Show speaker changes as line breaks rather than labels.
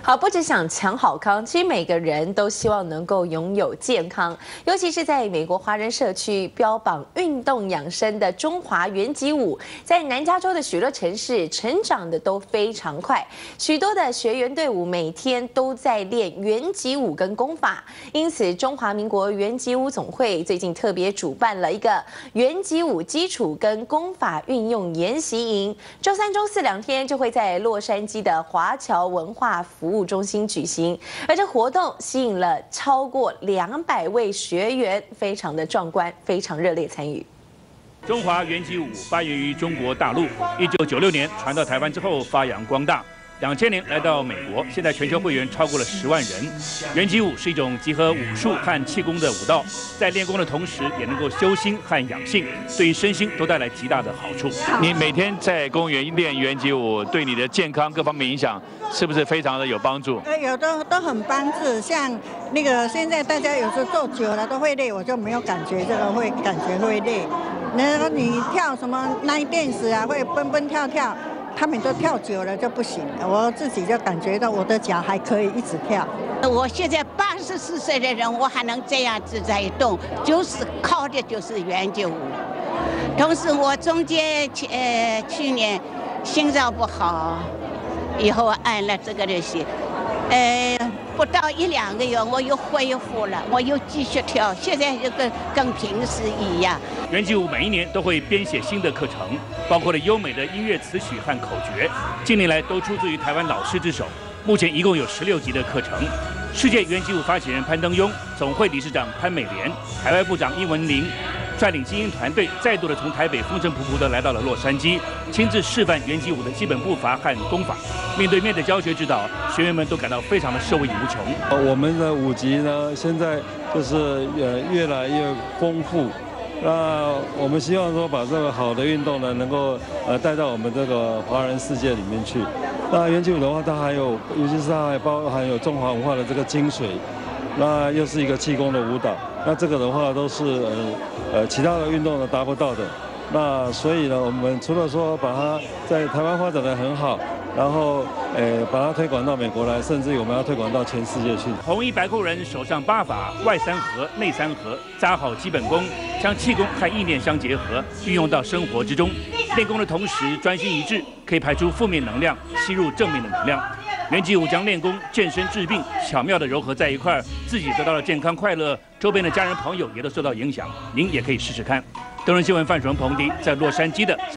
好，不只想抢好康，其实每个人都希望能够拥有健康，尤其是在美国华人社区标榜运动养生的中华元吉舞，在南加州的许多城市成长的都非常快，许多的学员队伍每天都在练元吉舞跟功法，因此中华民国元吉舞总会最近特别主办了一个元吉舞基础跟功法运用研习营，周三、周四2天就会在洛杉矶的华侨文化服务中心举行，而这活动吸引了超过200位学员，非常的壮观，非常热烈参与。
中华元吉舞发源于中国大陆，1996年传到台湾之后发扬光大。2000年来到美国，现在全球会员超过了10万人。元吉舞是一种集合武术和气功的舞蹈，在练功的同时，也能够修心和养性，对于身心都带来极大的好处。你每天在公园练元吉舞，对你的健康各方面影响是不是非常的有帮助？
有的都很帮助，像那个现在大家有时候做久了都会累，我就没有感觉这个会感觉会累。然后你跳什么line dance啊，会蹦蹦跳跳。他们都跳久了就不行了，我自己就感觉到我的脚还可以一直跳。
我现在84岁的人，我还能这样子在动，就是靠的就是元吉舞。同时我中间去年心脏不好，以后按了这个东西，不到1、2个月我又恢复了，我又继续跳，现在就跟平时一样。
元吉舞每一年都会编写新的课程，包括了优美的音乐词曲和口诀，近年来都出自于台湾老师之手。目前一共有16集的课程。世界元吉舞发起人潘登庸、总会理事长潘美莲、海外部长殷文玲率领精英团队，再度的从台北风尘仆仆的来到了洛杉矶，亲自示范元吉舞的基本步伐和功法。面对面的教学指导，学员们都感到非常的受益无穷。
我们的舞集呢，现在就是越来越丰富。那我们希望说把这个好的运动呢，能够带到我们这个华人世界里面去。那元吉舞的话，它还有，尤其是它还包含有中华文化的这个精髓，那又是一个气功的舞蹈。那这个的话都是其他的运动呢达不到的。那所以呢，我们除了说把它在台湾发展得很好，然后把它推广到美国来，甚至我们要推广到全世界去。
红衣白裤人手上8法，外3合，内3合，扎好基本功，将气功和意念相结合，运用到生活之中。练功的同时专心一致，可以排出负面能量，吸入正面的能量。元吉舞将练功、健身、治病巧妙地糅合在一块儿，自己得到了健康快乐，周边的家人朋友也都受到影响。您也可以试试看。东森新闻范纯、彭迪在洛杉矶的